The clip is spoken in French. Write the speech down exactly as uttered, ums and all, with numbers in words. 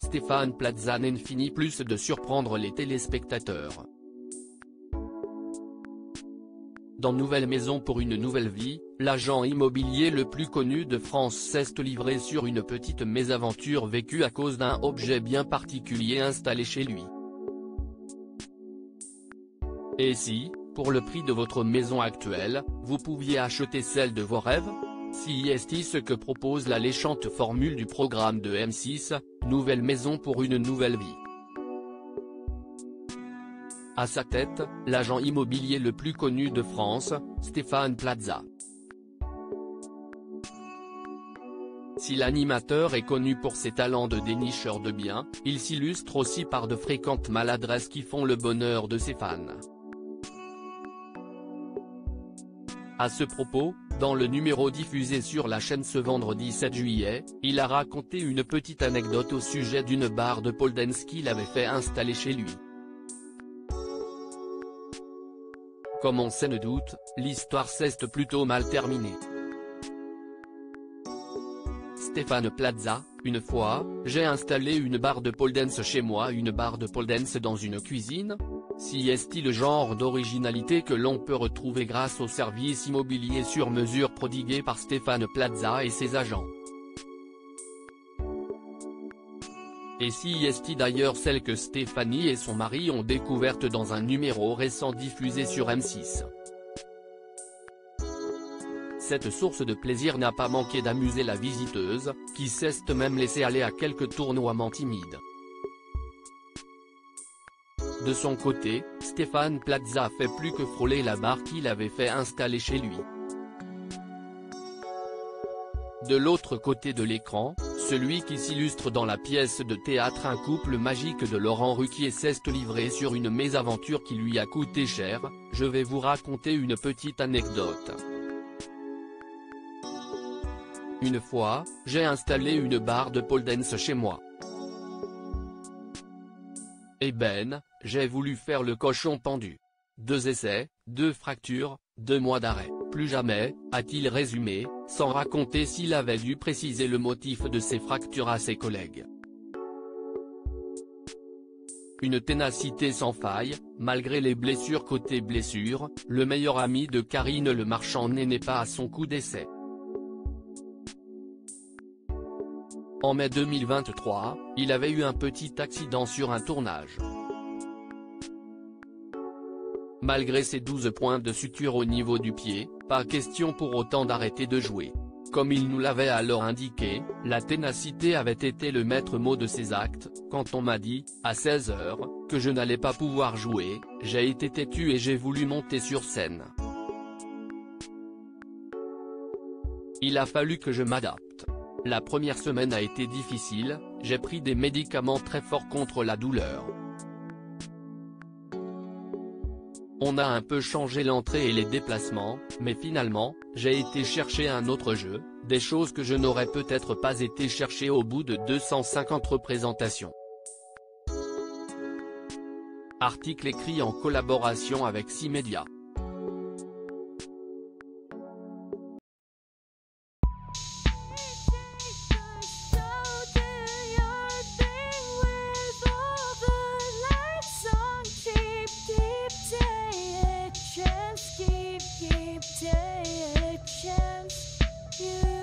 Stéphane Plaza n'en finit plus de surprendre les téléspectateurs. Dans Nouvelle Maison pour une nouvelle vie, l'agent immobilier le plus connu de France s'est livré sur une petite mésaventure vécue à cause d'un objet bien particulier installé chez lui. Et si, pour le prix de votre maison actuelle, vous pouviez acheter celle de vos rêves? Si est ce que propose l'alléchante formule du programme de M six, Nouvelle Maison pour une nouvelle vie. À sa tête, l'agent immobilier le plus connu de France, Stéphane Plaza. Si l'animateur est connu pour ses talents de dénicheur de biens, il s'illustre aussi par de fréquentes maladresses qui font le bonheur de ses fans. À ce propos, dans le numéro diffusé sur la chaîne ce vendredi sept juillet, il a raconté une petite anecdote au sujet d'une barre de pole dance qu'il avait fait installer chez lui. Comme on s'en doute, l'histoire s'est plutôt mal terminée. Stéphane Plaza, une fois, j'ai installé une barre de pole dance chez moi. Une barre de pole dance dans une cuisine? Si est-il le genre d'originalité que l'on peut retrouver grâce au service immobilier sur mesure prodigué par Stéphane Plaza et ses agents. Et si est-il d'ailleurs celle que Stéphanie et son mari ont découverte dans un numéro récent diffusé sur M six. Cette source de plaisir n'a pas manqué d'amuser la visiteuse, qui s'est même laissée aller à quelques tournoiements timides. De son côté, Stéphane Plaza a fait plus que frôler la barre qu'il avait fait installer chez lui. De l'autre côté de l'écran, celui qui s'illustre dans la pièce de théâtre Un couple magique de Laurent Ruquier s'est livré sur une mésaventure qui lui a coûté cher. Je vais vous raconter une petite anecdote. Une fois, j'ai installé une barre de pole dance chez moi. Eh ben, j'ai voulu faire le cochon pendu. Deux essais, deux fractures, deux mois d'arrêt, plus jamais, a-t-il résumé, sans raconter s'il avait dû préciser le motif de ces fractures à ses collègues. Une ténacité sans faille, malgré les blessures côté blessures, le meilleur ami de Karine Le Marchand n'est pas à son coup d'essai. En mai deux mille vingt-trois, il avait eu un petit accident sur un tournage. Malgré ses douze points de suture au niveau du pied, pas question pour autant d'arrêter de jouer. Comme il nous l'avait alors indiqué, la ténacité avait été le maître mot de ses actes. Quand on m'a dit, à seize heures, que je n'allais pas pouvoir jouer, j'ai été têtu et j'ai voulu monter sur scène. Il a fallu que je m'adapte. La première semaine a été difficile, j'ai pris des médicaments très forts contre la douleur. On a un peu changé l'entrée et les déplacements, mais finalement, j'ai été chercher un autre jeu, des choses que je n'aurais peut-être pas été chercher au bout de deux cent cinquante représentations. Article écrit en collaboration avec six médias. Keep, keep, take a chance. You